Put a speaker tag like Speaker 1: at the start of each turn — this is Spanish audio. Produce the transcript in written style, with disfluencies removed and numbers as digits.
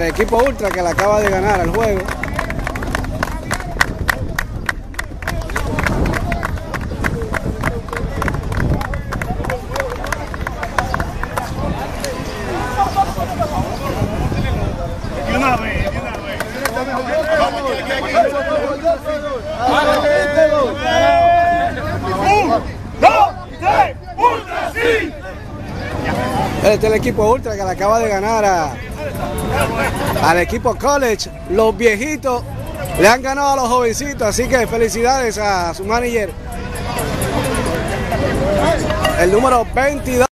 Speaker 1: el equipo Ultra que le acaba de ganar al juego. Este es el equipo Ultra que le acaba de ganar al equipo College. Los viejitos le han ganado a los jovencitos, así que felicidades a su manager, el número 22.